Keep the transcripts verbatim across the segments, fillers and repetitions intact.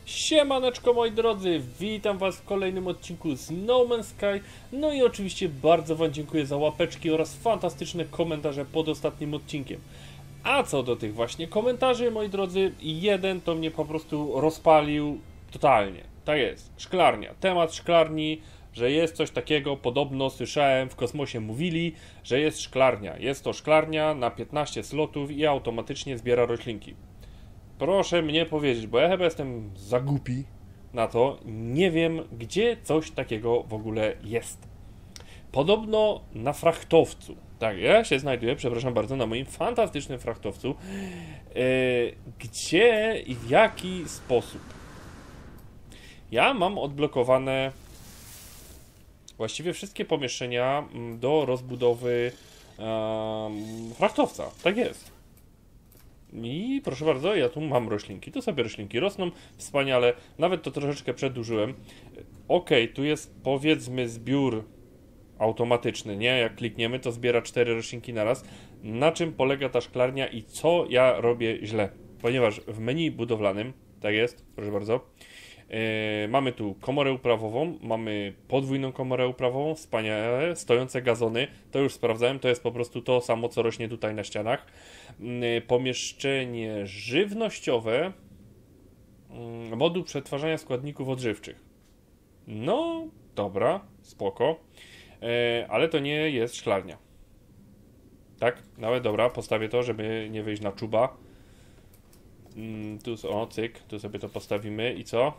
Siemaneczko moi drodzy, witam was w kolejnym odcinku z No Man's Sky. No i oczywiście bardzo wam dziękuję za łapeczki oraz fantastyczne komentarze pod ostatnim odcinkiem. A co do tych właśnie komentarzy, moi drodzy, jeden to mnie po prostu rozpalił totalnie. Tak jest, szklarnia, temat szklarni, że jest coś takiego, podobno słyszałem, w kosmosie mówili, że jest szklarnia. Jest to szklarnia na piętnaście slotów i automatycznie zbiera roślinki. Proszę mnie powiedzieć, bo ja chyba jestem za głupi na to, nie wiem, gdzie coś takiego w ogóle jest. Podobno na frachtowcu, tak, ja się znajduję, przepraszam bardzo, na moim fantastycznym frachtowcu, yy, gdzie i w jaki sposób. Ja mam odblokowane właściwie wszystkie pomieszczenia do rozbudowy yy, frachtowca, tak jest. I proszę bardzo, ja tu mam roślinki, tu sobie roślinki rosną, wspaniale, nawet to troszeczkę przedłużyłem. Ok, tu jest powiedzmy zbiór automatyczny, nie? Jak klikniemy, to zbiera cztery roślinki na raz. Na czym polega ta szklarnia i co ja robię źle? Ponieważ w menu budowlanym, tak jest, proszę bardzo, Yy, mamy tu komorę uprawową, mamy podwójną komorę uprawową, wspaniale, stojące gazony, to już sprawdzałem, to jest po prostu to samo, co rośnie tutaj na ścianach. Yy, pomieszczenie żywnościowe, yy, moduł przetwarzania składników odżywczych. No, dobra, spoko, yy, ale to nie jest szklarnia. Tak, nawet dobra, postawię to, żeby nie wyjść na czuba. Yy, tu, o, cyk, tu sobie to postawimy i co?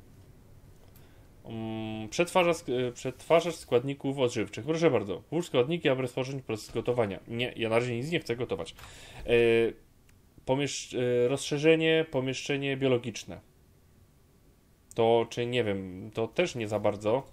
Um, przetwarza, przetwarzacz składników odżywczych. Proszę bardzo. Włóż składniki, aby rozpocząć proces gotowania. Nie, ja na razie nic nie chcę gotować. Yy, pomiesz yy, rozszerzenie, pomieszczenie biologiczne. To, czy nie wiem, to też nie za bardzo.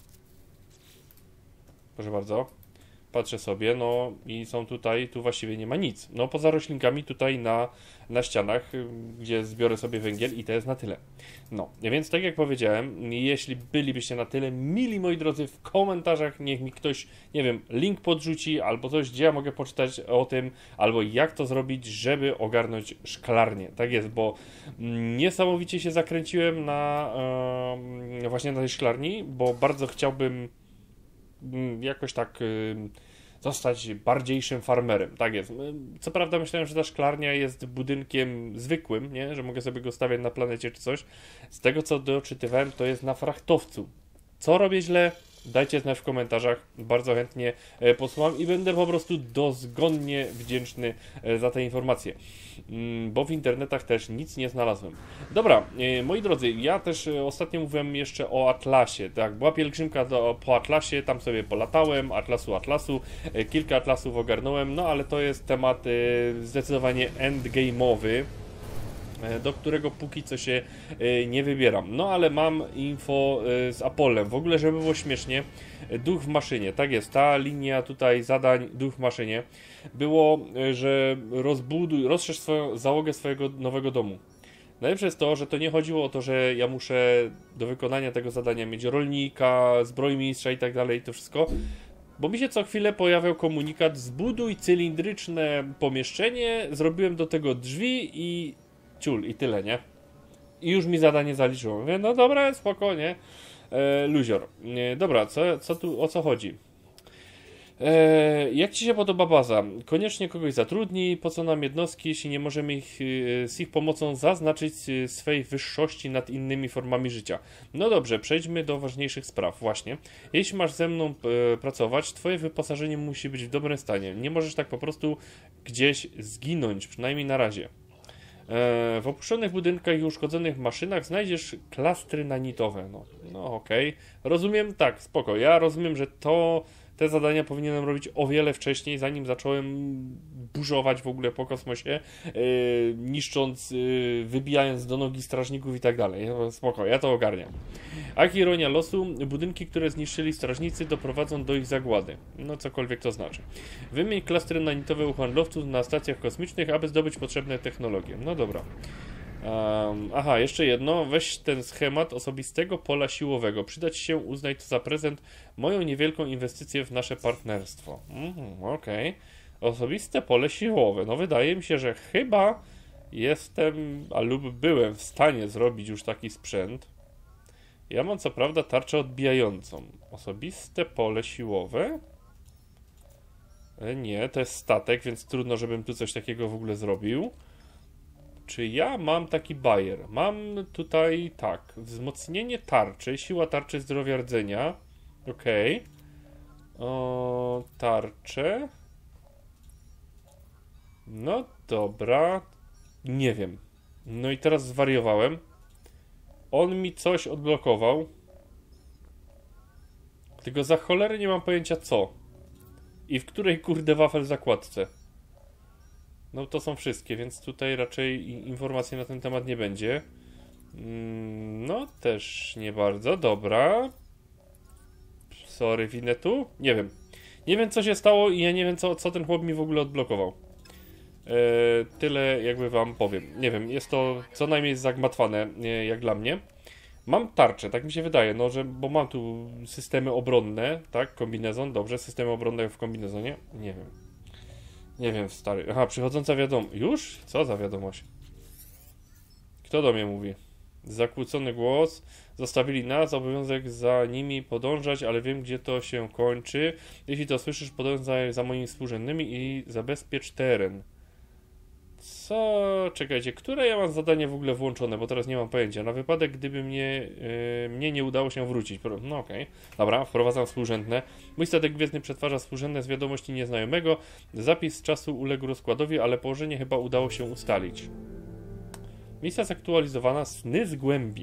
Proszę bardzo. Patrzę sobie, no i są tutaj, tu właściwie nie ma nic. No poza roślinkami tutaj na, na ścianach, gdzie zbiorę sobie węgiel i to jest na tyle. No, więc tak jak powiedziałem, jeśli bylibyście na tyle mili, moi drodzy, w komentarzach niech mi ktoś, nie wiem, link podrzuci albo coś, gdzie ja mogę poczytać o tym, albo jak to zrobić, żeby ogarnąć szklarnię. Tak jest, bo niesamowicie się zakręciłem na yy, właśnie na tej szklarni, bo bardzo chciałbym jakoś tak y, zostać bardziejszym farmerem. Tak jest. Co prawda myślałem, że ta szklarnia jest budynkiem zwykłym, nie? Że mogę sobie go stawiać na planecie czy coś. Z tego co doczytywałem, to jest na frachtowcu. Co robię źle? Dajcie znać w komentarzach, bardzo chętnie e, posłucham i będę po prostu dozgonnie wdzięczny e, za te informacje, mm, bo w internetach też nic nie znalazłem. Dobra, e, moi drodzy, ja też e, ostatnio mówiłem jeszcze o Atlasie, tak, była pielgrzymka do, po Atlasie, tam sobie polatałem, Atlasu, Atlasu, e, kilka Atlasów ogarnąłem, no ale to jest temat e, zdecydowanie endgame'owy, do którego póki co się y, nie wybieram. No ale mam info y, z Apollem. W ogóle, żeby było śmiesznie, duch w maszynie. Tak jest, ta linia tutaj zadań duch w maszynie. Było, y, że rozbuduj, rozszerz swoją załogę swojego nowego domu. Najlepsze jest to, że to nie chodziło o to, że ja muszę do wykonania tego zadania mieć rolnika, zbrojmistrza i tak dalej, to wszystko. Bo mi się co chwilę pojawiał komunikat: zbuduj cylindryczne pomieszczenie, zrobiłem do tego drzwi i ciul, i tyle, nie? I już mi zadanie zaliczyło. Mówię, no dobra, spokojnie. E, luzior. E, dobra, co, co tu, o co chodzi? E, jak ci się podoba baza? Koniecznie kogoś zatrudnij. Po co nam jednostki, jeśli nie możemy ich, e, z ich pomocą zaznaczyć e, swej wyższości nad innymi formami życia? No dobrze, przejdźmy do ważniejszych spraw. Właśnie. Jeśli masz ze mną e, pracować, twoje wyposażenie musi być w dobrym stanie. Nie możesz tak po prostu gdzieś zginąć, przynajmniej na razie. W opuszczonych budynkach i uszkodzonych maszynach znajdziesz klastry nanitowe. No, no okej. Okay. Rozumiem, tak, spoko. Ja rozumiem, że to te zadania powinienem robić o wiele wcześniej, zanim zacząłem burzować w ogóle po kosmosie, yy, niszcząc, yy, wybijając do nogi strażników i tak dalej. Spoko, ja to ogarniam. A ironia losu, budynki, które zniszczyli strażnicy, doprowadzą do ich zagłady. No cokolwiek to znaczy. Wymień klastry nanitowe u handlowców na stacjach kosmicznych, aby zdobyć potrzebne technologie. No dobra. Um, aha, jeszcze jedno. Weź ten schemat osobistego pola siłowego. Przyda ci się, uznaj to za prezent, moją niewielką inwestycję w nasze partnerstwo. Mm, okej. Okay. Osobiste pole siłowe. No wydaje mi się, że chyba jestem, a lub byłem w stanie zrobić już taki sprzęt. Ja mam co prawda tarczę odbijającą. Osobiste pole siłowe? E, nie, to jest statek, więc trudno, żebym tu coś takiego w ogóle zrobił. Czy ja mam taki bajer? Mam tutaj, tak, wzmocnienie tarczy, siła tarczy, zdrowia rdzenia. Okej. O, tarcze. No dobra. Nie wiem. No i teraz zwariowałem. On mi coś odblokował. Tylko za cholerę nie mam pojęcia co. I w której kurde wafel zakładce. No to są wszystkie, więc tutaj raczej informacji na ten temat nie będzie. No też nie bardzo. Dobra. Sorry, Winetu. Nie wiem. Nie wiem co się stało i ja nie wiem co, co ten chłop mi w ogóle odblokował. Eee, tyle jakby wam powiem. Nie wiem, jest to co najmniej zagmatwane e, jak dla mnie. Mam tarczę, tak mi się wydaje, no że, bo mam tu systemy obronne, tak, kombinezon, dobrze, systemy obronne w kombinezonie, nie wiem. Nie wiem, stary. Aha, przychodząca wiadomość. Już? Co za wiadomość? Kto do mnie mówi? Zakłócony głos. Zostawili nas, obowiązek za nimi podążać, ale wiem, gdzie to się kończy. Jeśli to słyszysz, podążaj za moimi współrzędnymi i zabezpiecz teren. Co? Czekajcie, które ja mam zadanie w ogóle włączone, bo teraz nie mam pojęcia. Na wypadek, gdyby mnie, yy, mnie nie udało się wrócić. No okej. Okay. Dobra, wprowadzam współrzędne. Mój statek gwiezdny przetwarza współrzędne z wiadomości nieznajomego. Zapis z czasu uległ rozkładowi, ale położenie chyba udało się ustalić. Misja zaktualizowana. Sny z głębi.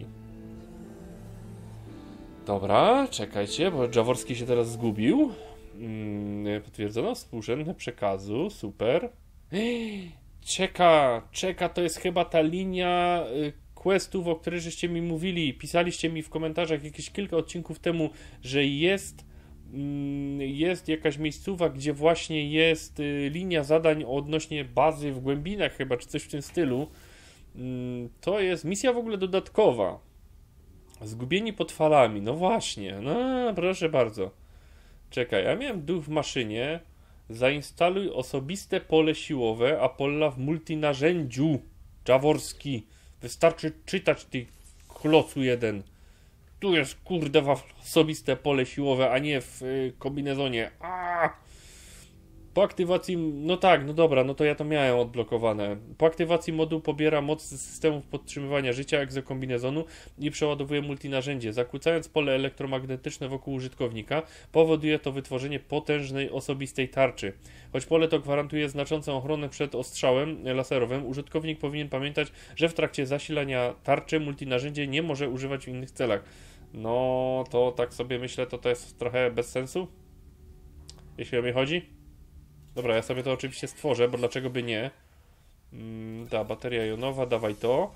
Dobra, czekajcie, bo Jaworski się teraz zgubił. Yy, potwierdzono współrzędne przekazu. Super. Czeka, czeka, to jest chyba ta linia y, questów, o której żeście mi mówili. Pisaliście mi w komentarzach jakieś kilka odcinków temu, że jest, mm, jest jakaś miejscowa, gdzie właśnie jest y, linia zadań odnośnie bazy w głębinach chyba, czy coś w tym stylu. Mm, to jest misja w ogóle dodatkowa. Zgubieni pod falami, no właśnie, no proszę bardzo. Czekaj, ja miałem duch w maszynie. Zainstaluj osobiste pole siłowe Apolla w multinarzędziu. Jaworski. Wystarczy czytać, ty klocu jeden. Tu jest kurde osobiste pole siłowe, a nie w y, kombinezonie. Aaaa! Po aktywacji, no tak, no dobra, no to ja to miałem odblokowane. Po aktywacji moduł pobiera moc z systemów podtrzymywania życia egzokombinezonu i przeładowuje multinarzędzie. Zakłócając pole elektromagnetyczne wokół użytkownika, powoduje to wytworzenie potężnej osobistej tarczy. Choć pole to gwarantuje znaczącą ochronę przed ostrzałem laserowym, użytkownik powinien pamiętać, że w trakcie zasilania tarczy multinarzędzie nie może używać w innych celach. No to tak sobie myślę, to to jest trochę bez sensu, jeśli o mnie chodzi. Dobra, ja sobie to oczywiście stworzę, bo dlaczego by nie? Mm, ta bateria jonowa, dawaj to.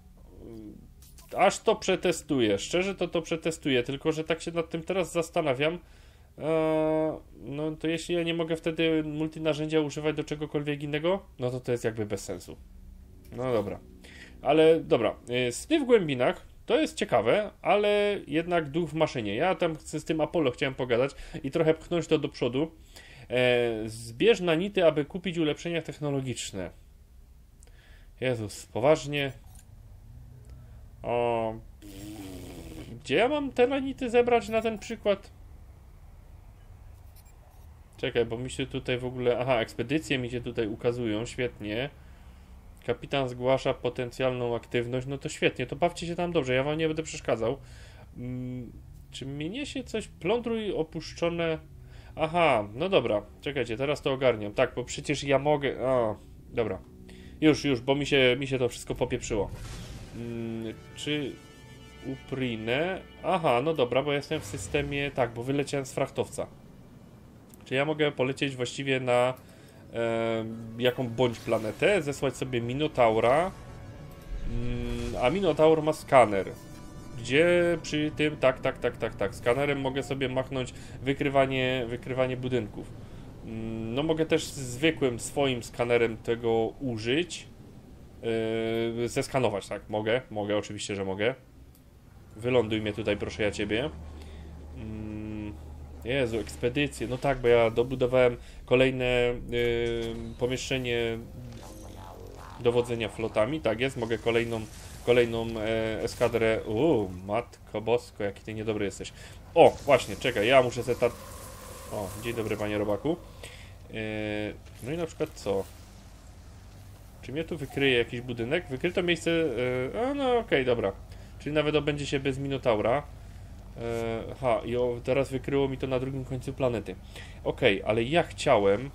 Aż to przetestuję. Szczerze to to przetestuję, tylko że tak się nad tym teraz zastanawiam. Eee, no to jeśli ja nie mogę wtedy multinarzędzia używać do czegokolwiek innego, no to to jest jakby bez sensu. No dobra. Ale dobra, sny w głębinach to jest ciekawe, ale jednak duch w maszynie. Ja tam z tym Apollo chciałem pogadać i trochę pchnąć to do przodu. E, zbierz na nity, aby kupić ulepszenia technologiczne. Jezus, poważnie. O, gdzie ja mam te nanity zebrać na ten przykład? Czekaj, bo mi się tutaj w ogóle... Aha, ekspedycje mi się tutaj ukazują, świetnie. Kapitan zgłasza potencjalną aktywność, no to świetnie, to bawcie się tam dobrze, ja wam nie będę przeszkadzał. Hmm, czy mnie się coś... Plądruj opuszczone... Aha, no dobra, czekajcie, teraz to ogarniam. Tak, bo przecież ja mogę... O, dobra. Już, już, bo mi się, mi się to wszystko popieprzyło. Hmm, czy uprinę? Aha, no dobra, bo jestem w systemie... Tak, bo wyleciałem z frachtowca. Czy ja mogę polecieć właściwie na e, jaką bądź planetę, zesłać sobie Minotaura, mm, a Minotaur ma skaner, gdzie przy tym, tak, tak, tak, tak, tak, skanerem mogę sobie machnąć wykrywanie, wykrywanie budynków. Mm, no mogę też zwykłym swoim skanerem tego użyć, yy, zeskanować, tak, mogę, mogę, oczywiście, że mogę. Wyląduj mnie tutaj, proszę ja ciebie. Mm, Jezu, ekspedycje, no tak, bo ja dobudowałem kolejne yy, pomieszczenie dowodzenia flotami, tak jest, mogę kolejną, kolejną e, eskadrę, uuu, matko bosko, jaki ty niedobry jesteś. O, właśnie, czekaj, ja muszę sobie ta... O, dzień dobry panie robaku. E, no i na przykład co? Czy mnie tu wykryje jakiś budynek? Wykryto miejsce, e, a no okej, okay, dobra. Czyli nawet obędzie się bez Minotaura. Aha, i o, teraz wykryło mi to na drugim końcu planety. Okej, okay, ale ja chciałem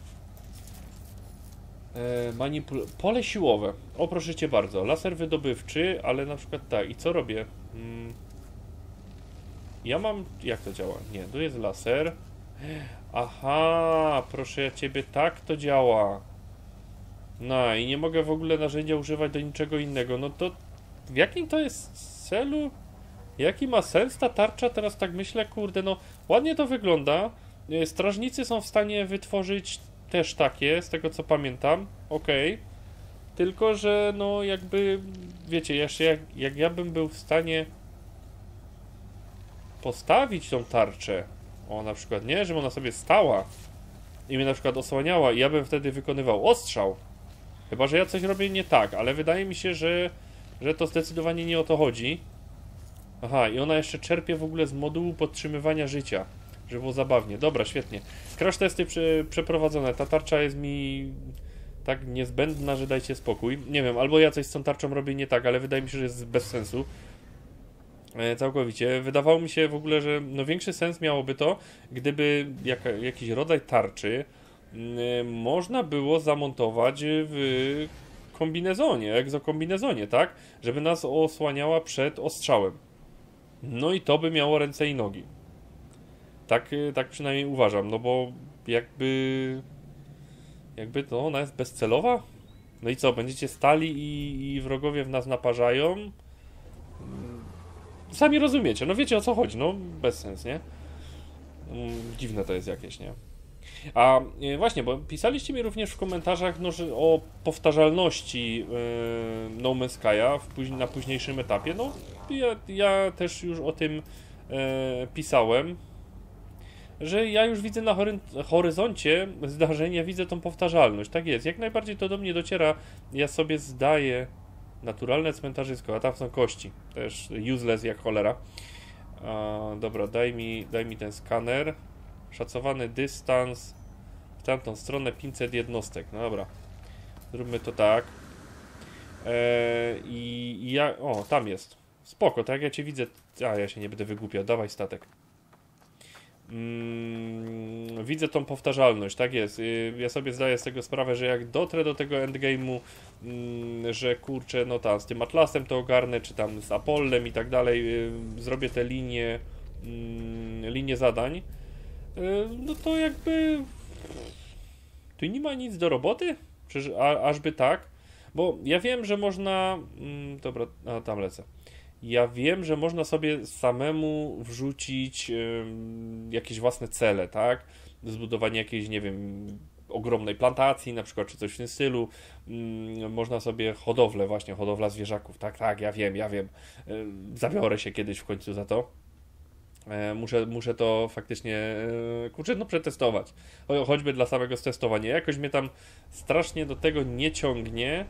e, manipul... Pole siłowe. O, proszę cię bardzo. Laser wydobywczy, ale na przykład tak. I co robię? Hmm. Ja mam... Jak to działa? Nie, tu jest laser. Aha, proszę ja ciebie, tak to działa. No i nie mogę w ogóle narzędzia używać do niczego innego. No to w jakim to jest celu? Jaki ma sens ta tarcza? Teraz tak myślę, kurde, no ładnie to wygląda. Strażnicy są w stanie wytworzyć też takie, z tego co pamiętam. Okej. Okay. Tylko, że no jakby, wiecie, jeszcze jak, jak ja bym był w stanie postawić tą tarczę, o na przykład, nie, żeby ona sobie stała i mnie na przykład osłaniała i ja bym wtedy wykonywał ostrzał. Chyba, że ja coś robię nie tak, ale wydaje mi się, że, że to zdecydowanie nie o to chodzi. Aha, i ona jeszcze czerpie w ogóle z modułu podtrzymywania życia, żeby było zabawnie. Dobra, świetnie. Crash testy prze, przeprowadzone. Ta tarcza jest mi tak niezbędna, że dajcie spokój. Nie wiem, albo ja coś z tą tarczą robię nie tak, ale wydaje mi się, że jest bez sensu. E, całkowicie. Wydawało mi się w ogóle, że no większy sens miałoby to, gdyby jaka, jakiś rodzaj tarczy y, można było zamontować w kombinezonie, egzokombinezonie, tak? Żeby nas osłaniała przed ostrzałem. No i to by miało ręce i nogi. Tak, tak przynajmniej uważam, no bo jakby... Jakby to ona jest bezcelowa? No i co, będziecie stali i, i wrogowie w nas naparzają? Sami rozumiecie, no wiecie o co chodzi, no bez sens, nie? Dziwne to jest jakieś, nie? A właśnie, bo pisaliście mi również w komentarzach no, że o powtarzalności yy, No Man's Sky'a w póź na późniejszym etapie. No, ja, ja też już o tym yy, pisałem, że ja już widzę na hory horyzoncie zdarzenia, widzę tą powtarzalność. Tak jest, jak najbardziej to do mnie dociera. Ja sobie zdaję naturalne cmentarzysko, a tam są kości. Też useless jak cholera. A, dobra, daj mi, daj mi ten skaner. Szacowany dystans w tamtą stronę pięćset jednostek. No dobra. Zróbmy to tak. Eee, i, I ja... O, tam jest. Spoko, tak jak ja cię widzę... A, ja się nie będę wygłupiał. Dawaj statek. Mm, widzę tą powtarzalność, tak jest. Yy, ja sobie zdaję z tego sprawę, że jak dotrę do tego endgame'u, yy, że kurczę, no tam z tym Atlasem to ogarnę, czy tam z Apollem i tak dalej, yy, zrobię te linie, yy, linie zadań, no to jakby tu nie ma nic do roboty? Przecież a, ażby tak? Bo ja wiem, że można... Mm, dobra, a tam lecę. Ja wiem, że można sobie samemu wrzucić y, jakieś własne cele, tak? Zbudowanie jakiejś, nie wiem, ogromnej plantacji, na przykład, czy coś w tym stylu. Y, można sobie hodowlę, właśnie, hodowla zwierzaków. Tak, tak, ja wiem, ja wiem. Y, zabiorę się kiedyś w końcu za to. Muszę, muszę to faktycznie, kurczę, no przetestować. Choćby dla samego testowania. Jakoś mnie tam strasznie do tego nie ciągnie.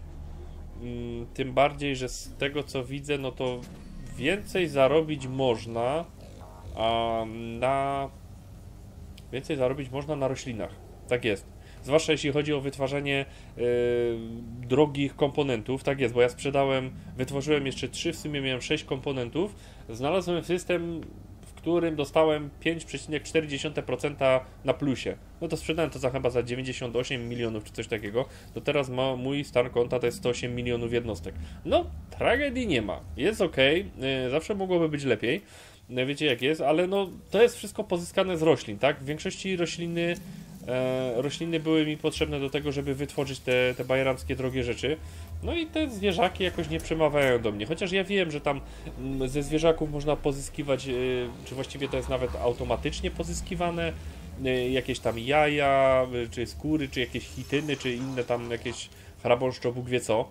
Tym bardziej, że z tego co widzę, no to więcej zarobić można a na... Więcej zarobić można na roślinach. Tak jest. Zwłaszcza jeśli chodzi o wytwarzanie yy, drogich komponentów. Tak jest, bo ja sprzedałem, wytworzyłem jeszcze trzy, w sumie miałem sześć komponentów. Znalazłem system, w którym dostałem pięć przecinek cztery procent na plusie. No to sprzedałem to za chyba za dziewięćdziesiąt osiem milionów czy coś takiego. To teraz ma, mój stan konta to jest sto osiem milionów jednostek. No, tragedii nie ma. Jest ok, yy, zawsze mogłoby być lepiej. Wiecie jak jest, ale no to jest wszystko pozyskane z roślin, tak? W większości rośliny e, rośliny były mi potrzebne do tego, żeby wytworzyć te, te bajeranckie drogie rzeczy. No i te zwierzaki jakoś nie przemawiają do mnie, chociaż ja wiem, że tam m, ze zwierzaków można pozyskiwać, e, czy właściwie to jest nawet automatycznie pozyskiwane, e, jakieś tam jaja, e, czy skóry, czy jakieś chityny, czy inne tam jakieś chrabąszczo, Bóg wie co.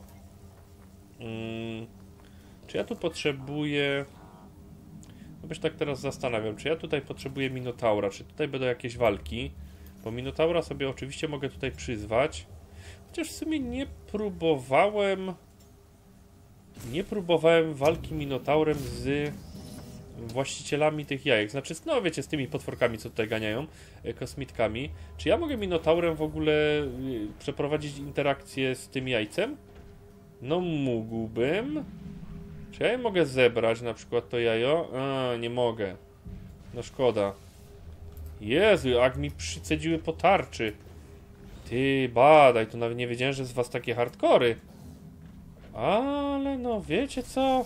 Hmm, czy ja tu potrzebuję... No byś tak teraz zastanawiam, czy ja tutaj potrzebuję Minotaura, czy tutaj będą jakieś walki, bo Minotaura sobie oczywiście mogę tutaj przyzwać, Chociaż w sumie nie próbowałem... Nie próbowałem walki Minotaurem z właścicielami tych jajek. Znaczy, no wiecie, z tymi potworkami, co tutaj ganiają, kosmitkami. Czy ja mogę Minotaurem w ogóle przeprowadzić interakcję z tym jajcem? No mógłbym. Czy ja je mogę zebrać, na przykład to jajo? A, nie mogę. No szkoda. Jezu, jak mi przycedziły po tarczy. Ty, badaj, to nawet nie wiedziałem, że z was takie hardkory. Ale no, wiecie co?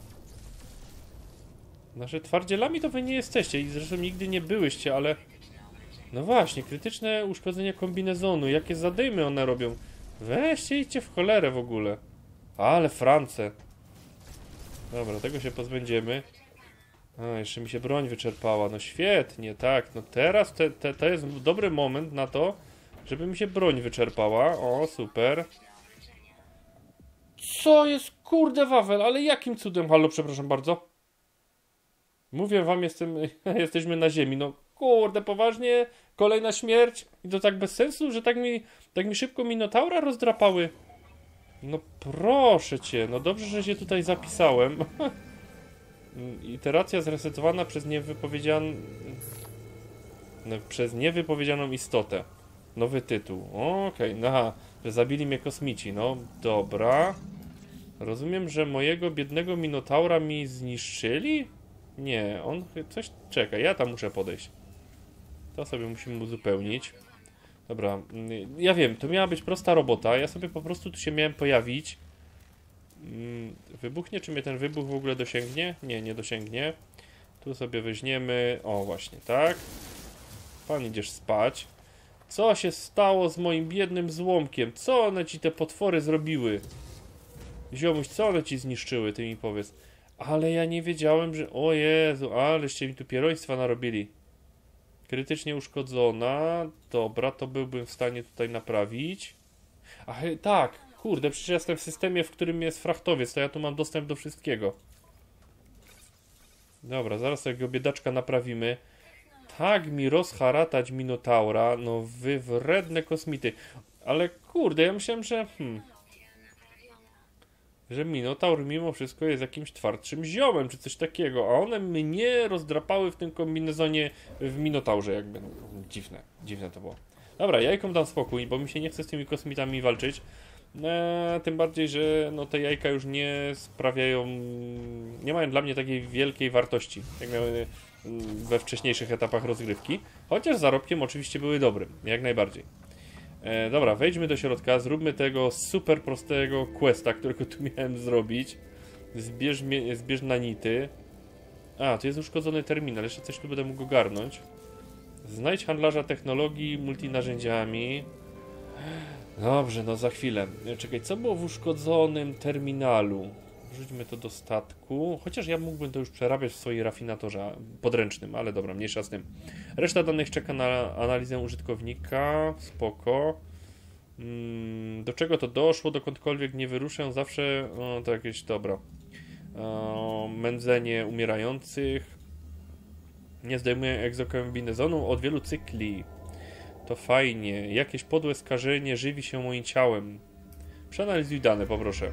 Znaczy, twardzielami to wy nie jesteście i zresztą nigdy nie byłyście, ale... No właśnie, krytyczne uszkodzenie kombinezonu. Jakie zadymy one robią? Weźcie, idźcie w cholerę w ogóle. Ale France. Dobra, tego się pozbędziemy. A, jeszcze mi się broń wyczerpała. No świetnie, tak. No teraz te, te, to jest dobry moment na to, żeby mi się broń wyczerpała. O, super. Co jest, kurde, wawel? Ale jakim cudem? Halo, przepraszam bardzo. Mówię wam, jestem, jesteśmy na ziemi. No kurde, poważnie? Kolejna śmierć? I to tak bez sensu, że tak mi, tak mi szybko Minotaura rozdrapały? No proszę cię, no dobrze, że się tutaj zapisałem. Iteracja zresetowana przez niewypowiedzianą... No, przez niewypowiedzianą istotę. Nowy tytuł. Okej, okay. Aha, że zabili mnie kosmici. No, dobra. Rozumiem, że mojego biednego Minotaura mi zniszczyli? Nie, on coś... Czekaj, ja tam muszę podejść. To sobie musimy uzupełnić. Dobra, ja wiem, to miała być prosta robota. Ja sobie po prostu tu się miałem pojawić. Wybuchnie, czy mnie ten wybuch w ogóle dosięgnie? Nie, nie dosięgnie. Tu sobie weźmiemy... O, właśnie, tak. Pan, idziesz spać. Co się stało z moim biednym złomkiem? Co one ci te potwory zrobiły? Ziomuś, co one ci zniszczyły? Ty mi powiedz. Ale ja nie wiedziałem, że... O Jezu, aleście mi tu pieroństwa narobili. Krytycznie uszkodzona. Dobra, to byłbym w stanie tutaj naprawić. Ach, tak. Kurde, przecież jestem w systemie, w którym jest frachtowiec, to ja tu mam dostęp do wszystkiego. Dobra, zaraz tego biedaczka naprawimy. Tak mi rozharatać Minotaura, no wy wredne kosmity. Ale kurde, ja myślałem, że... Hmm, że Minotaur mimo wszystko jest jakimś twardszym ziomem, czy coś takiego, a one mnie rozdrapały w tym kombinezonie w Minotaurze, jakby. Dziwne, dziwne to było. Dobra, jajkom dam spokój, bo mi się nie chce z tymi kosmitami walczyć. Eee, tym bardziej, że no, te jajka już nie sprawiają, nie mają dla mnie takiej wielkiej wartości, jak miały we wcześniejszych etapach rozgrywki. Chociaż zarobkiem oczywiście były dobrym, jak najbardziej. E, dobra, wejdźmy do środka, zróbmy tego super prostego questa, którego tu miałem zrobić. Zbierz, zbierz nanity. A, tu jest uszkodzony terminal, jeszcze coś tu będę mógł ogarnąć. Znajdź handlarza technologii multinarzędziami. Dobrze, no za chwilę. Czekaj, co było w uszkodzonym terminalu? Wrzućmy to do statku. Chociaż ja mógłbym to już przerabiać w swojej rafinatorze podręcznym, ale dobra, mniejsza z tym. Reszta danych czeka na analizę użytkownika. Spoko. Do czego to doszło? Dokądkolwiek nie wyruszę, zawsze... O, to jakieś... Dobra. O, mędzenie umierających. Nie zdejmuję egzokombinezonu od wielu cykli. To fajnie. Jakieś podłe skażenie żywi się moim ciałem. Przeanalizuj dane, poproszę.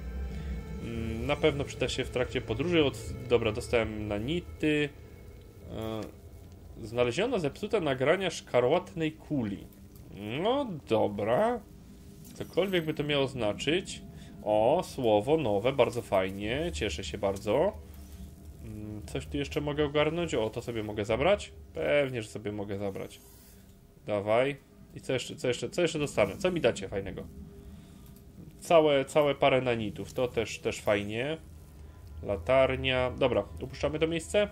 Na pewno przyda się w trakcie podróży. Od... Dobra, dostałem nanity. Znaleziono zepsute nagrania szkarłatnej kuli. No dobra. Cokolwiek by to miało znaczyć. O, słowo nowe, bardzo fajnie. Cieszę się bardzo. Coś tu jeszcze mogę ogarnąć? O, to sobie mogę zabrać? Pewnie, że sobie mogę zabrać. Dawaj. I co jeszcze, co jeszcze, co jeszcze dostanę? Co mi dacie fajnego? Całe, całe parę nanitów. To też, też fajnie. Latarnia. Dobra, upuszczamy to miejsce.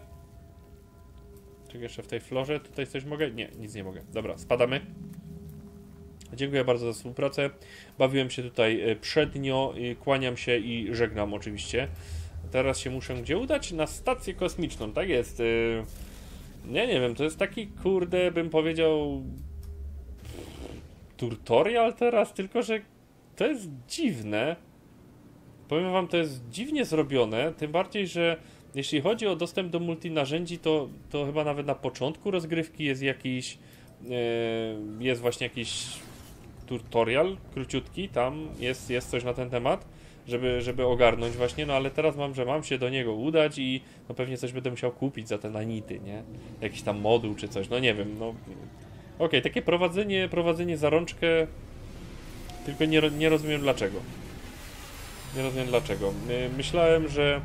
Czy jeszcze w tej florze? Tutaj coś mogę? Nie, nic nie mogę. Dobra, spadamy. Dziękuję bardzo za współpracę. Bawiłem się tutaj przednio. Kłaniam się i żegnam oczywiście. Teraz się muszę gdzie udać? Na stację kosmiczną. Tak jest. Nie, nie wiem. To jest taki, kurde, bym powiedział... tutorial teraz, tylko że to jest dziwne. Powiem wam, to jest dziwnie zrobione, tym bardziej, że jeśli chodzi o dostęp do multinarzędzi, to, to chyba nawet na początku rozgrywki jest jakiś yy, jest właśnie jakiś tutorial króciutki, tam jest, jest coś na ten temat, żeby, żeby ogarnąć właśnie, no ale teraz mam, że mam się do niego udać i no pewnie coś będę musiał kupić za te nanity, nie? Jakiś tam moduł czy coś, no nie wiem, no... Okej, okay, takie prowadzenie, prowadzenie za rączkę, tylko nie, nie rozumiem dlaczego. Nie rozumiem dlaczego. Myślałem, że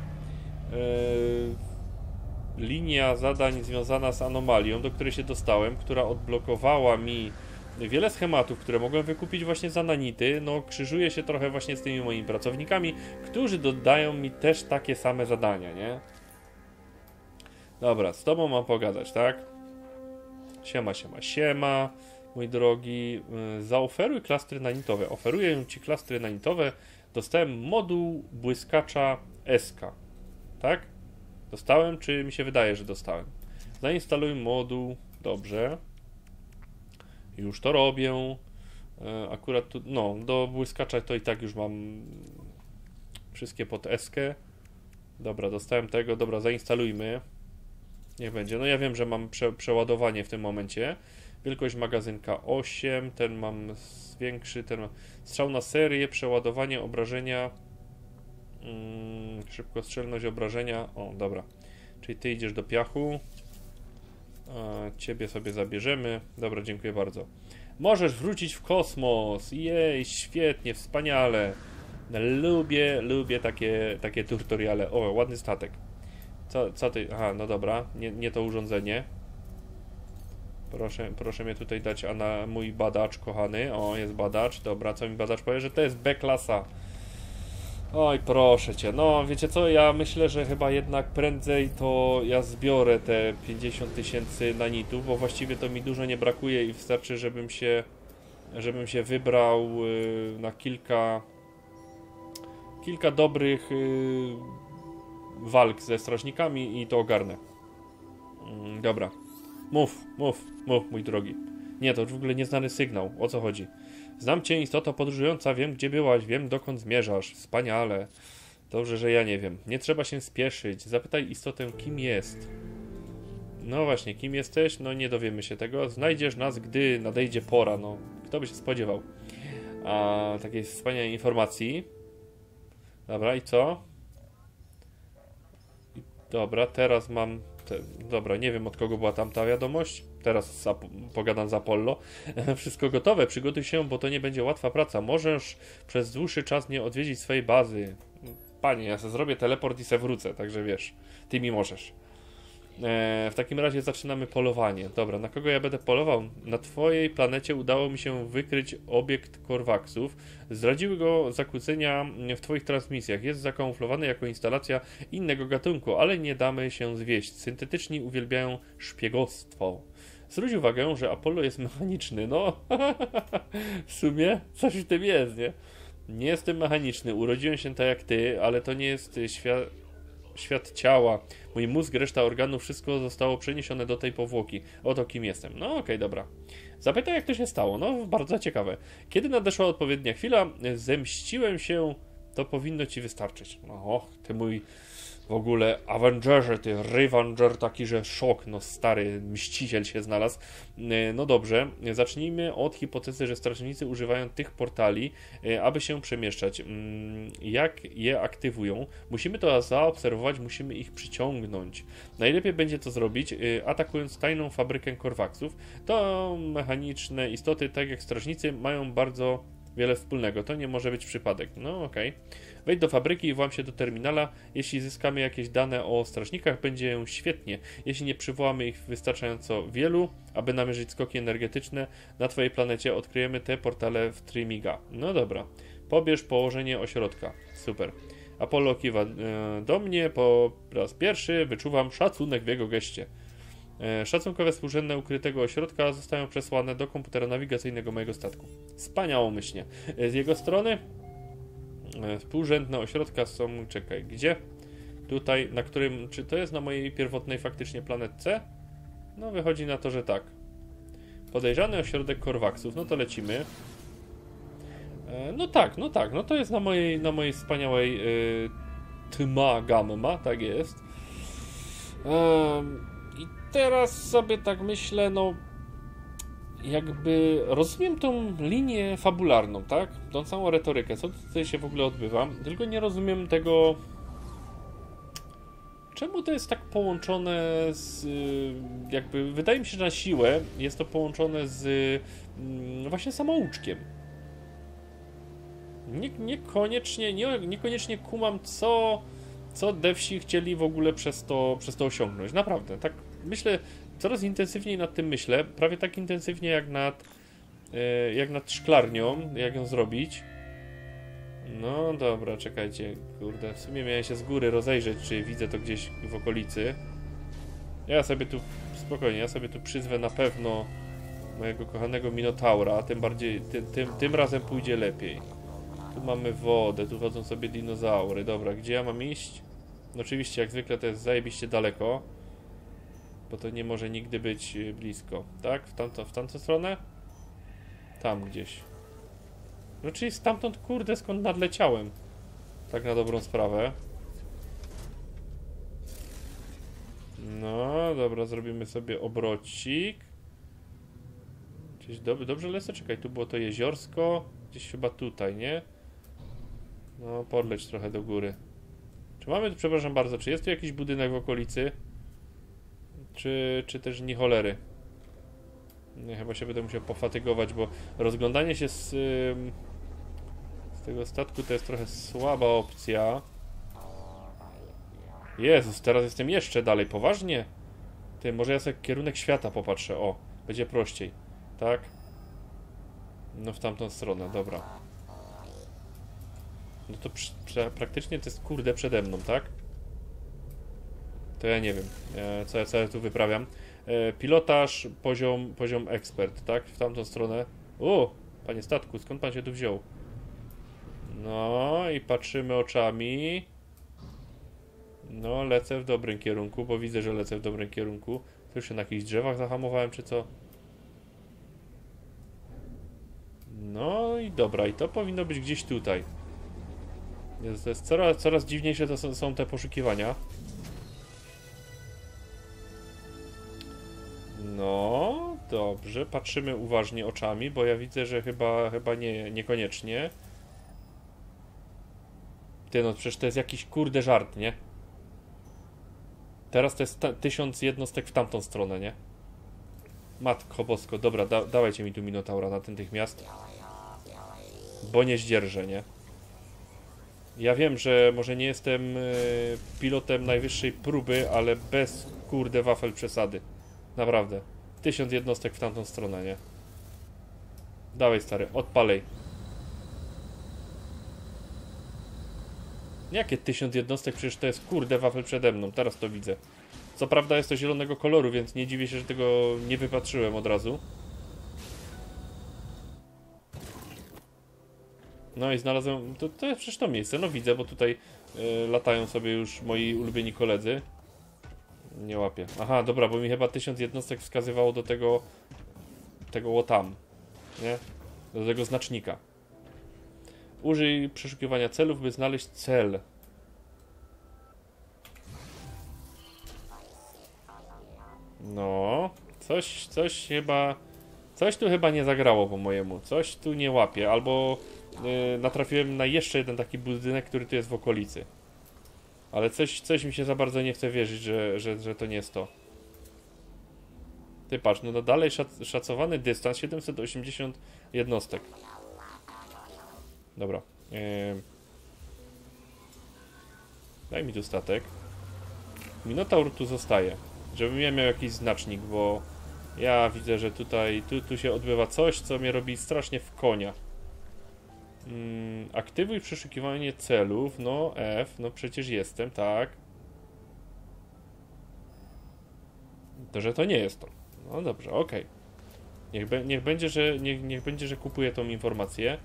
yy, linia zadań związana z anomalią, do której się dostałem, która odblokowała mi wiele schematów, które mogłem wykupić właśnie za nanity, no krzyżuje się trochę właśnie z tymi moimi pracownikami, którzy dodają mi też takie same zadania, nie? Dobra, z tobą mam pogadać, tak? Siema, siema, siema, mój drogi. Zaoferuj klastry nanitowe. Oferuję ci klastry nanitowe. Dostałem moduł błyskacza S K. Tak? Dostałem, czy mi się wydaje, że dostałem? Zainstaluj moduł. Dobrze. Już to robię. Akurat tu, no, do błyskacza to i tak już mam wszystkie pod S-kę. Dobra, dostałem tego. Dobra, zainstalujmy. Niech będzie. No ja wiem, że mam prze, przeładowanie w tym momencie. Wielkość magazynka osiem. Ten mam większy. Ten mam... Strzał na serię, przeładowanie, obrażenia. Hmm, szybkostrzelność obrażenia. O, dobra. Czyli ty idziesz do piachu. A, ciebie sobie zabierzemy. Dobra, dziękuję bardzo. Możesz wrócić w kosmos. Jej, świetnie, wspaniale. Lubię, lubię takie, takie tutoriale. O, ładny statek. Co, co ty? Aha, no dobra. Nie, nie to urządzenie. Proszę, proszę mnie tutaj dać, a na mój badacz kochany. O, jest badacz. Dobra, co mi badacz powie, że to jest B-klasa. Oj, proszę cię. No, wiecie co? Ja myślę, że chyba jednak prędzej to ja zbiorę te pięćdziesiąt tysięcy nanitów, bo właściwie to mi dużo nie brakuje i wystarczy, żebym się żebym się wybrał yy, na kilka kilka dobrych yy, walk ze strażnikami i to ogarnę. Yy, dobra. Mów, mów, mów, mój drogi. Nie, to już w ogóle nieznany sygnał. O co chodzi? Znam cię, istoto podróżująca, wiem, gdzie byłaś, wiem, dokąd zmierzasz. Wspaniale. Dobrze, że ja nie wiem. Nie trzeba się spieszyć. Zapytaj istotę, kim jest. No właśnie, kim jesteś? No nie dowiemy się tego. Znajdziesz nas, gdy nadejdzie pora. No, kto by się spodziewał? A takiej wspaniałej informacji. Dobra, i co? I, dobra, teraz mam... Te, dobra, nie wiem, od kogo była tam ta wiadomość. Teraz za, pogadam z Apollo. Wszystko gotowe, przygotuj się, bo to nie będzie łatwa praca. Możesz przez dłuższy czas nie odwiedzić swojej bazy. Panie, ja sobie zrobię teleport i se wrócę, także wiesz, ty mi możesz. E, w takim razie zaczynamy polowanie. Dobra, na kogo ja będę polował? Na twojej planecie udało mi się wykryć obiekt Korvaksów. Zdradziły go zakłócenia w twoich transmisjach. Jest zakamuflowany jako instalacja innego gatunku, ale nie damy się zwieść. Syntetyczni uwielbiają szpiegostwo. Zwróć uwagę, że Apollo jest mechaniczny. No, w sumie coś w tym jest, nie? Nie jestem mechaniczny, urodziłem się tak jak ty, ale to nie jest świat, świat ciała. Mój mózg, reszta organów, wszystko zostało przeniesione do tej powłoki. Oto kim jestem. No okej, okay, dobra. Zapytaj, jak to się stało. No, bardzo ciekawe. Kiedy nadeszła odpowiednia chwila, zemściłem się, to powinno ci wystarczyć. No, ty mój... W ogóle Avengerze, ty Revanger, taki, że szok, no stary mściciel się znalazł. No dobrze, zacznijmy od hipotezy, że strażnicy używają tych portali, aby się przemieszczać. Jak je aktywują? Musimy to zaobserwować, musimy ich przyciągnąć. Najlepiej będzie to zrobić, atakując tajną fabrykę Korvaksów. To mechaniczne istoty, tak jak strażnicy, mają bardzo wiele wspólnego. To nie może być przypadek. No okej. Okay. Wejdź do fabryki i włam się do terminala. Jeśli zyskamy jakieś dane o strażnikach, będzie świetnie. Jeśli nie przywołamy ich wystarczająco wielu, aby namierzyć skoki energetyczne na twojej planecie, odkryjemy te portale w Trimiga. No dobra. Pobierz położenie ośrodka. Super. Apollo kiwa e, do mnie. Po raz pierwszy wyczuwam szacunek w jego geście. E, szacunkowe współrzędne ukrytego ośrodka zostają przesłane do komputera nawigacyjnego mojego statku. Wspaniałomyślnie. E, z jego strony współrzędne ośrodka są... Czekaj, gdzie? Tutaj, na którym... Czy to jest na mojej pierwotnej faktycznie planetce? No, wychodzi na to, że tak. Podejrzany ośrodek Korvaksów. No to lecimy. E, no tak, no tak. No to jest na mojej, na mojej wspaniałej y, Tma Gamma. Tak jest. E, I teraz sobie tak myślę, no... jakby rozumiem tą linię fabularną, tak? Tą całą retorykę, co tutaj się w ogóle odbywa, tylko nie rozumiem tego, czemu to jest tak połączone z, jakby, wydaje mi się, że na siłę jest to połączone z właśnie samouczkiem. Nie, niekoniecznie, nie, niekoniecznie kumam, co, co devsi chcieli w ogóle przez to, przez to osiągnąć. Naprawdę, tak myślę, coraz intensywniej nad tym myślę, prawie tak intensywnie jak nad, jak nad szklarnią, jak ją zrobić. No dobra, czekajcie, kurde, w sumie miałem się z góry rozejrzeć, czy widzę to gdzieś w okolicy. Ja sobie tu, spokojnie, ja sobie tu przyzwę na pewno mojego kochanego Minotaura, tym bardziej, tym, tym, tym razem pójdzie lepiej. Tu mamy wodę, tu chodzą sobie dinozaury. Dobra, gdzie ja mam iść? No oczywiście, jak zwykle to jest zajebiście daleko, bo to nie może nigdy być blisko. Tak? W tamtą, w tamtą stronę? Tam gdzieś. No czyli stamtąd, kurde, skąd nadleciałem. Tak na dobrą sprawę. No, dobra, zrobimy sobie obrocik. Gdzieś dob dobrze lecę? Czekaj, tu było to jeziorsko. Gdzieś chyba tutaj, nie? No, podleć trochę do góry. Czy mamy, przepraszam bardzo, czy jest tu jakiś budynek w okolicy? Czy, czy też nie cholery? Nie, chyba się będę musiał pofatygować, bo rozglądanie się z, z tego statku to jest trochę słaba opcja. Jezus, teraz jestem jeszcze dalej, poważnie? Ty, może ja sobie kierunek świata popatrzę, o, będzie prościej, tak? No w tamtą stronę, dobra. No to przy, przy, praktycznie to jest, kurde, przede mną, tak? To ja nie wiem, e, co, co ja tu wyprawiam. E, pilotaż, poziom, poziom ekspert, tak? W tamtą stronę. O, panie statku, skąd pan się tu wziął? No i patrzymy oczami. No, lecę w dobrym kierunku, bo widzę, że lecę w dobrym kierunku. To już się na jakichś drzewach zahamowałem, czy co? No i dobra, i to powinno być gdzieś tutaj. Jest, to jest coraz, coraz dziwniejsze to są, są te poszukiwania. No, dobrze, patrzymy uważnie oczami, bo ja widzę, że chyba, chyba nie, niekoniecznie. Ty, no przecież to jest jakiś, kurde, żart, nie? Teraz to jest tysiąc jednostek w tamtą stronę, nie? Matko bosko, dobra, da dawajcie mi tu Minotaura natychmiast. Bo nie zdzierżę, nie? Ja wiem, że może nie jestem y, pilotem najwyższej próby, ale bez, kurde, wafel przesady. Naprawdę. Tysiąc jednostek w tamtą stronę, nie? Dawaj, stary, odpalej. Jakie tysiąc jednostek? Przecież to jest, kurde, wafel przede mną. Teraz to widzę. Co prawda jest to zielonego koloru, więc nie dziwię się, że tego nie wypatrzyłem od razu. No i znalazłem... To, to jest przecież to miejsce. No widzę, bo tutaj y, latają sobie już moi ulubieni koledzy. Nie łapię. Aha, dobra, bo mi chyba tysiąc jednostek wskazywało do tego... Tego tam. Nie? Do tego znacznika. Użyj przeszukiwania celów, by znaleźć cel. No, coś, coś chyba, coś tu chyba nie zagrało po mojemu, coś tu nie łapie, albo yy, natrafiłem na jeszcze jeden taki budynek, który tu jest w okolicy. Ale coś, coś mi się za bardzo nie chce wierzyć, że, że, że to nie jest to. Ty patrz, no, no dalej szac szacowany dystans siedemset osiemdziesiąt jednostek. Dobra. Yy. Daj mi tu statek. Minotaur tu zostaje. Żebym ja miał jakiś znacznik, bo ja widzę, że tutaj tu, tu się odbywa coś, co mnie robi strasznie w konia. Hmm, aktywuj przeszukiwanie celów. No, F. No przecież jestem, tak. To, że to nie jest to. No dobrze, okej. Okay. Niech, be, niech będzie, że niech, niech będzie, że kupuję tą informację.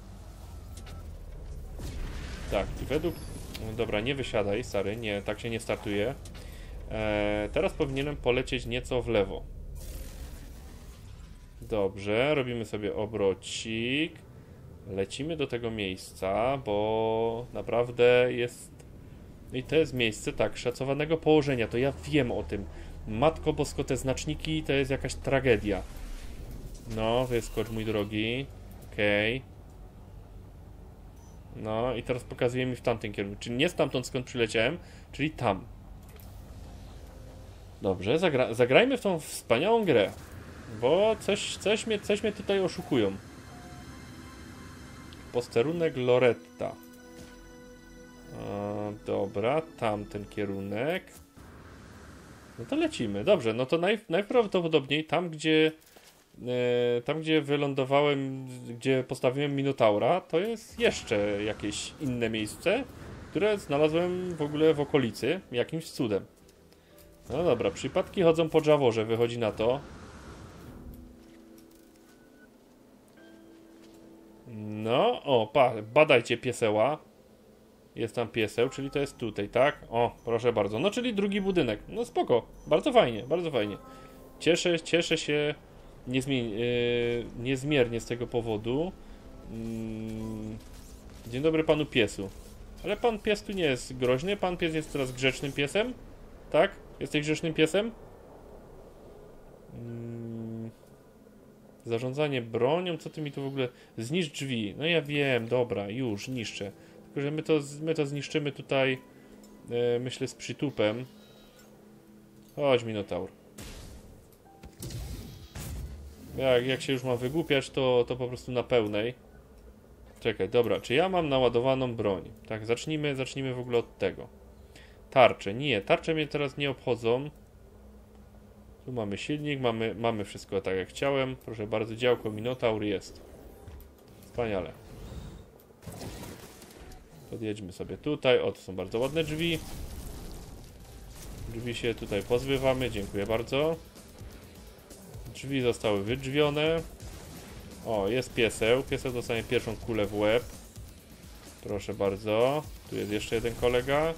Tak, i według... No dobra, nie wysiadaj, stary, nie, tak się nie startuje. Eee, teraz powinienem polecieć nieco w lewo. Dobrze, robimy sobie obrocik. Lecimy do tego miejsca, bo naprawdę jest... I to jest miejsce, tak, szacowanego położenia, to ja wiem o tym. Matko bosko, te znaczniki to jest jakaś tragedia. No, wyskocz, mój drogi. Okej. Okay. No i teraz pokazuje mi w tamtym kierunku. Czyli nie stamtąd, skąd przyleciałem, czyli tam. Dobrze, zagra zagrajmy w tą wspaniałą grę. Bo coś, coś, mnie, coś mnie tutaj oszukują. Posterunek Loretta. E, dobra, tamten kierunek. No to lecimy. Dobrze, no to naj, najprawdopodobniej tam, gdzie e, tam, gdzie wylądowałem, gdzie postawiłem Minotaura, to jest jeszcze jakieś inne miejsce, które znalazłem w ogóle w okolicy, jakimś cudem. No dobra, przypadki chodzą po Jaworze, wychodzi na to. No, o, pa, badajcie pieseła. Jest tam pieseł, czyli to jest tutaj, tak? O, proszę bardzo. No, czyli drugi budynek. No spoko, bardzo fajnie, bardzo fajnie. Cieszę, cieszę się niezmie yy, niezmiernie z tego powodu. Yy. Dzień dobry panu piesu. Ale pan pies tu nie jest groźny, pan pies jest teraz grzecznym piesem? Tak? Jesteś grzecznym piesem? Yy. Zarządzanie bronią, co ty mi tu w ogóle... Zniszcz drzwi. No ja wiem, dobra, już, niszczę. Tylko, że my to, my to zniszczymy tutaj, e, myślę, z przytupem. Chodź, Minotaur. Jak, jak się już mam wygłupiać, to, to po prostu na pełnej. Czekaj, dobra, czy ja mam naładowaną broń? Tak, zacznijmy, zacznijmy w ogóle od tego. Tarcze, nie, tarcze mnie teraz nie obchodzą. Tu mamy silnik, mamy, mamy wszystko tak jak chciałem. Proszę bardzo, działko Minotaur jest. Wspaniale. Podjedźmy sobie tutaj. O, to są bardzo ładne drzwi. Drzwi się tutaj pozbywamy, dziękuję bardzo. Drzwi zostały wydrzwione. O, jest pieseł. Pieseł dostanie pierwszą kulę w łeb. Proszę bardzo. Tu jest jeszcze jeden kolega.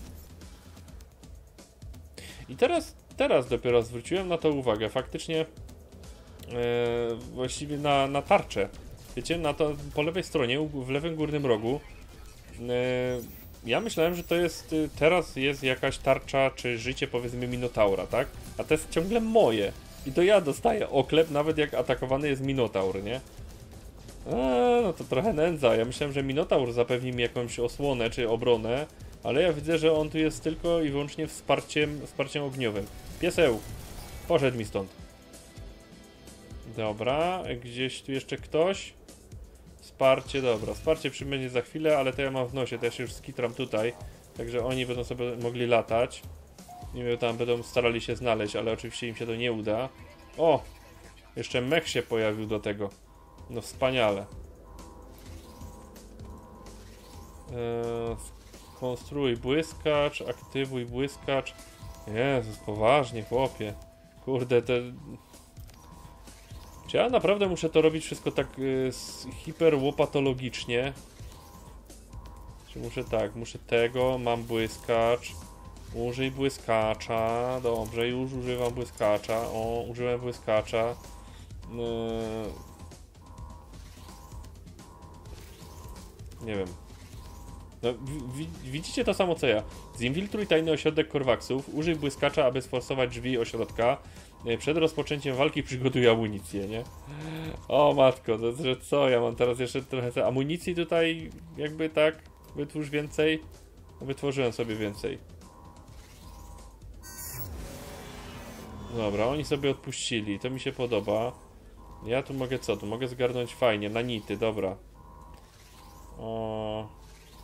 I teraz, teraz dopiero zwróciłem na to uwagę. Faktycznie e, właściwie na, na tarczę. Wiecie, na to po lewej stronie, w lewym górnym rogu. E, ja myślałem, że to jest, teraz jest jakaś tarcza, czy życie, powiedzmy, Minotaura, tak? A to jest ciągle moje. I to ja dostaję oklep, nawet jak atakowany jest Minotaur, nie? Eee, no to trochę nędza. Ja myślałem, że Minotaur zapewni mi jakąś osłonę, czy obronę, ale ja widzę, że on tu jest tylko i wyłącznie wsparciem, wsparciem ogniowym. Pieseł, poszedł mi stąd. Dobra, gdzieś tu jeszcze ktoś? Wsparcie, dobra, wsparcie przybędzie za chwilę, ale to ja mam w nosie, to ja się już skitram tutaj, także oni będą sobie mogli latać. Nie wiem, tam będą starali się znaleźć, ale oczywiście im się to nie uda. O! Jeszcze mech się pojawił do tego. No wspaniale. Eee, konstruuj błyskacz, aktywuj błyskacz. Jezus, poważnie, chłopie. Kurde, te... Czy ja naprawdę muszę to robić wszystko tak y, hiperłopatologicznie? Czy muszę tak, muszę tego, mam błyskacz. Użyj błyskacza. Dobrze, już używam błyskacza. O, użyłem błyskacza. Yy... Nie wiem. No, widzicie to samo co ja. Zinfiltruj tajny ośrodek Korvaksów. Użyj błyskacza, aby sforsować drzwi ośrodka. Przed rozpoczęciem walki przygotuj amunicję, nie? O matko, to że co? Ja mam teraz jeszcze trochę amunicji tutaj, jakby tak. Wytwórz więcej. Wytworzyłem sobie więcej. Dobra, oni sobie odpuścili, to mi się podoba. Ja tu mogę co? Tu mogę zgarnąć fajnie, nanity, dobra. O...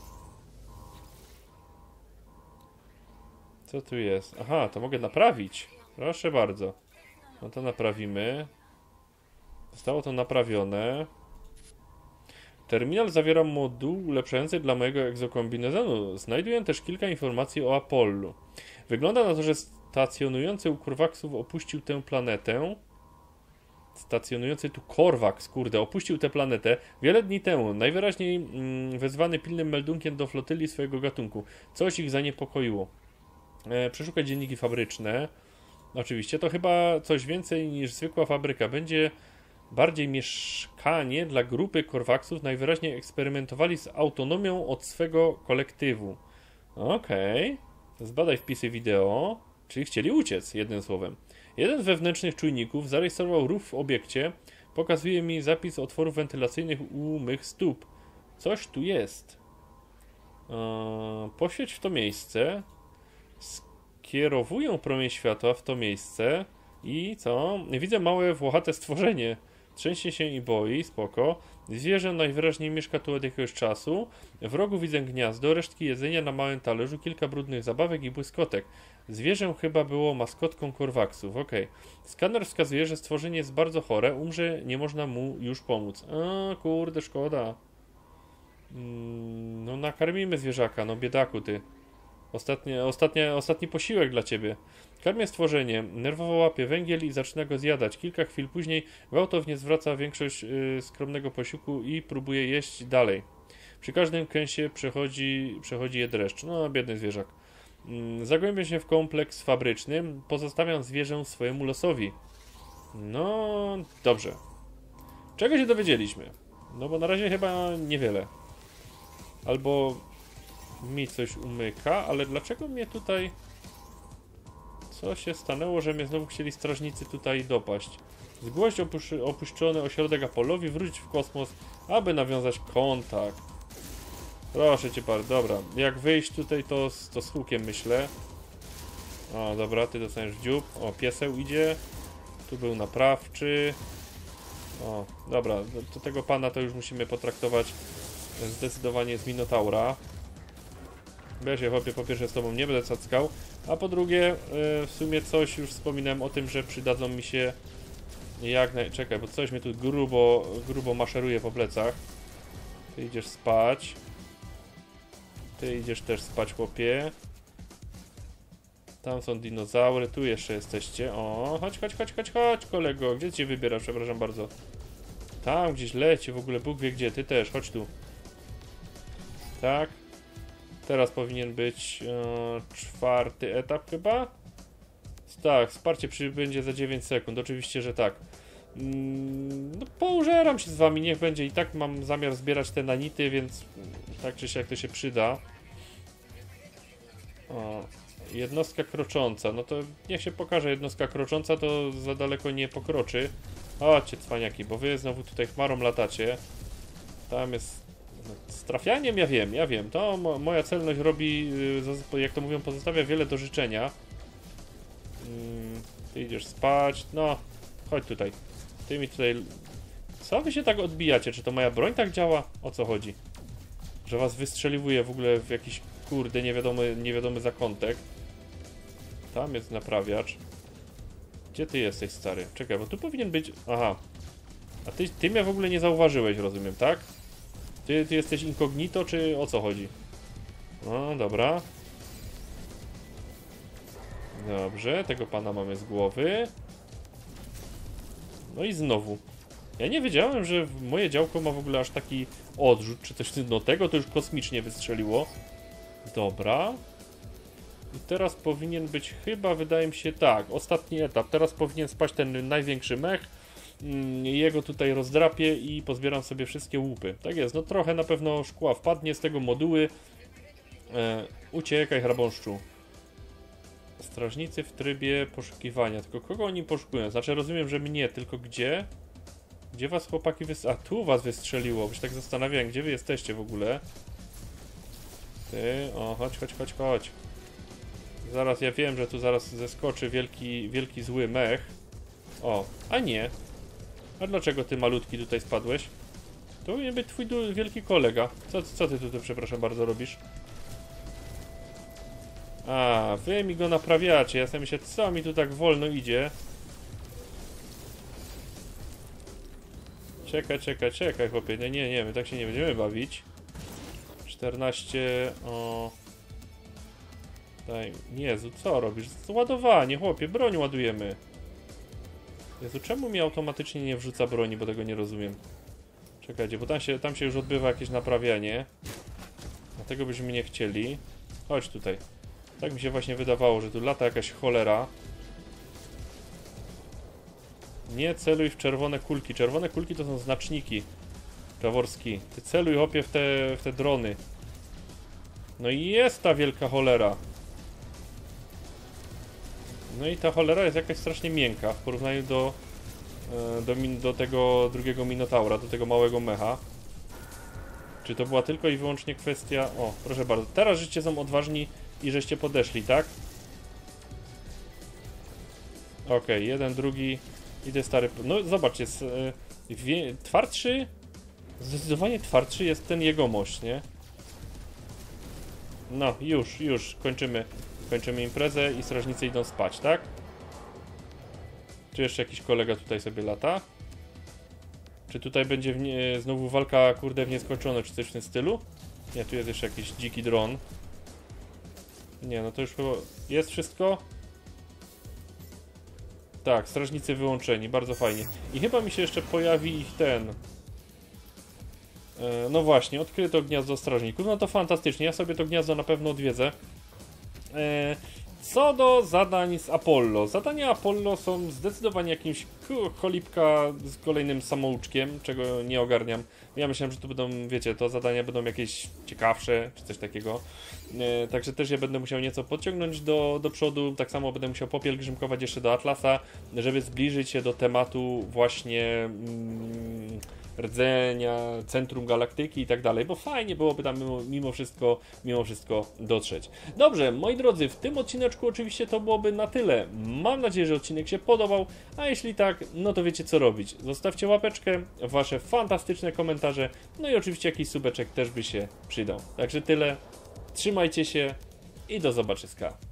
Co tu jest? Aha, to mogę naprawić. Proszę bardzo. No to naprawimy. Zostało to naprawione. Terminal zawiera moduł ulepszający dla mojego egzokombinezonu. Znajduję też kilka informacji o Apollu. Wygląda na to, że stacjonujący u Korvaksów opuścił tę planetę. Stacjonujący tu Korvaks, kurde, opuścił tę planetę wiele dni temu. Najwyraźniej mm, wezwany pilnym meldunkiem do flotyli swojego gatunku. Coś ich zaniepokoiło. E, przeszukać dzienniki fabryczne. Oczywiście, to chyba coś więcej niż zwykła fabryka. Będzie bardziej mieszkanie dla grupy Korvaksów. Najwyraźniej eksperymentowali z autonomią od swego kolektywu. Okej. Okay. Zbadaj wpisy wideo. Czyli chcieli uciec, jednym słowem. Jeden z wewnętrznych czujników zarejestrował ruch w obiekcie, Pokazuje mi zapis otworów wentylacyjnych u mych stóp. Coś tu jest. Eee, poświeć w to miejsce. Skierowuję promień światła w to miejsce. I co? Widzę małe włochate stworzenie. Trzęsie się i boi, spoko. Zwierzę najwyraźniej mieszka tu od jakiegoś czasu. W rogu widzę gniazdo, resztki jedzenia na małym talerzu, kilka brudnych zabawek i błyskotek. Zwierzę chyba było maskotką korwaksów, okej. Okay. Skaner wskazuje, że stworzenie jest bardzo chore, umrze, nie można mu już pomóc. A kurde, szkoda. Mm, no nakarmimy zwierzaka, no biedaku ty. Ostatnie, ostatnie, ostatni posiłek dla ciebie. Karmię stworzenie, nerwowo łapie węgiel i zaczyna go zjadać. Kilka chwil później gwałtownie zwraca większość yy, skromnego posiłku i próbuje jeść dalej. Przy każdym kęsie przechodzi, przechodzi je dreszcz. No, biedny zwierzak. Yy, zagłębię się w kompleks fabryczny, pozostawiam zwierzę swojemu losowi. No, dobrze. Czego się dowiedzieliśmy? No bo na razie chyba niewiele. Albo mi coś umyka, ale dlaczego mnie tutaj... Co się stanęło, że mnie znowu chcieli strażnicy tutaj dopaść? Zgłoś opusz- opuszczony ośrodek Apollowi, wróć w kosmos, aby nawiązać kontakt. Proszę cię bardzo, dobra. Jak wyjść tutaj, to, to z hukiem myślę. O, dobra, ty dostaniesz w dziób. O, pieseł idzie. Tu był naprawczy. O, dobra, do, do tego pana to już musimy potraktować zdecydowanie z Minotaura. Bo ja się, chłopie, po pierwsze z tobą nie będę cackał, a po drugie yy, w sumie coś już wspominałem o tym, że przydadzą mi się jak naj... Czekaj, bo coś mnie tu grubo, grubo maszeruje po plecach. Ty idziesz spać. Ty idziesz też spać, chłopie. Tam są dinozaury, tu jeszcze jesteście. O, chodź, chodź, chodź, chodź, chodź, kolego. Gdzie cię wybiera? Przepraszam bardzo. Tam gdzieś leci, w ogóle Bóg wie gdzie. Ty też, chodź tu. Tak. Teraz powinien być e, czwarty etap chyba? Tak, wsparcie przybędzie za dziewięć sekund, oczywiście, że tak. Mm, no, poużeram się z wami, niech będzie. I tak mam zamiar zbierać te nanity, więc tak czy siak to się przyda. O, jednostka krocząca, no to niech się pokaże jednostka krocząca, to za daleko nie pokroczy. Chodźcie, cwaniaki, bo wy znowu tutaj chmarą latacie. Tam jest... Z trafianiem ja wiem, ja wiem, to mo moja celność robi, jak to mówią, pozostawia wiele do życzenia. Ty idziesz spać, no, chodź tutaj. Ty mi tutaj... Co wy się tak odbijacie? Czy to moja broń tak działa? O co chodzi? Że was wystrzeliwuje w ogóle w jakiś, kurde, niewiadomy, niewiadomy zakątek. Tam jest naprawiacz. Gdzie ty jesteś, stary? Czekaj, bo tu powinien być... Aha. A ty, ty mnie w ogóle nie zauważyłeś, rozumiem, tak? Ty, ty jesteś incognito, czy o co chodzi? No, dobra. Dobrze, tego pana mamy z głowy. No i znowu. Ja nie wiedziałem, że moje działko ma w ogóle aż taki odrzut, czy coś no tego to już kosmicznie wystrzeliło. Dobra. I teraz powinien być chyba, wydaje mi się, tak, ostatni etap. Teraz powinien spaść ten największy mech. Jego tutaj rozdrapię i pozbieram sobie wszystkie łupy. Tak jest, no trochę na pewno szkła wpadnie z tego moduły. E, uciekaj, hrabąszczu. Strażnicy w trybie poszukiwania. Tylko kogo oni poszukują? Znaczy rozumiem, że mnie, tylko gdzie? Gdzie was chłopaki wys... A tu was wystrzeliło, bo się tak zastanawiałem, gdzie wy jesteście w ogóle. Ty, o, chodź, chodź, chodź, chodź. Zaraz, ja wiem, że tu zaraz zeskoczy wielki, wielki zły mech. O, a nie. A dlaczego ty malutki tutaj spadłeś? To powinien być twój wielki kolega. Co, co ty tutaj, przepraszam bardzo, robisz? A, wy mi go naprawiacie. Ja sobie myślę, co mi tu tak wolno idzie. Czekaj, czekaj, czekaj, chłopie. Nie, nie, nie, my tak się nie będziemy bawić. czternaście, o... Daj, Jezu, co robisz? Ładowanie, chłopie, broń ładujemy. Jezu, czemu mi automatycznie nie wrzuca broni, bo tego nie rozumiem. Czekajcie, bo tam się, tam się już odbywa jakieś naprawianie. Dlatego byśmy nie chcieli. Chodź tutaj. Tak mi się właśnie wydawało, że tu lata jakaś cholera. Nie celuj w czerwone kulki. Czerwone kulki to są znaczniki. Jaworski. Ty celuj, chłopie, w te, w te drony. No i jest ta wielka cholera. No i ta cholera jest jakaś strasznie miękka w porównaniu do do, min do tego drugiego Minotaura, do tego małego mecha. Czy to była tylko i wyłącznie kwestia... O, proszę bardzo, teraz żeście są odważni i żeście podeszli, tak? Okej, okay, jeden, drugi. Idę stary... No zobacz, jest... Yy, wie... Twardszy... Zdecydowanie twardszy jest ten jegomość, nie? No, już, już, kończymy. Kończymy imprezę i strażnicy idą spać, tak? Czy jeszcze jakiś kolega tutaj sobie lata? Czy tutaj będzie w nie... znowu walka, kurde, w nieskończoność, czy coś w tym stylu? Nie, tu jest jeszcze jakiś dziki dron. Nie, no to już chyba... Jest wszystko? Tak, strażnicy wyłączeni, bardzo fajnie. I chyba mi się jeszcze pojawi ich ten... E, no właśnie, odkryto gniazdo strażników, no to fantastycznie, ja sobie to gniazdo na pewno odwiedzę. E, co do zadań z Apollo. Zadania Apollo są zdecydowanie jakimś cholipka z kolejnym samouczkiem, czego nie ogarniam. Ja myślałem, że tu będą, wiecie, to zadania będą jakieś ciekawsze, czy coś takiego. E, także też ja będę musiał nieco podciągnąć do, do przodu. Tak samo będę musiał popielgrzymkować jeszcze do Atlasa, żeby zbliżyć się do tematu właśnie mm, rdzenia, centrum galaktyki i tak dalej, bo fajnie byłoby tam mimo, mimo wszystko, mimo wszystko dotrzeć. Dobrze, moi drodzy, w tym odcineczku oczywiście to byłoby na tyle. Mam nadzieję, że odcinek się podobał, a jeśli tak, no to wiecie co robić. Zostawcie łapeczkę, wasze fantastyczne komentarze, no i oczywiście jakiś subeczek też by się przydał. Także tyle, trzymajcie się i do zobaczyska.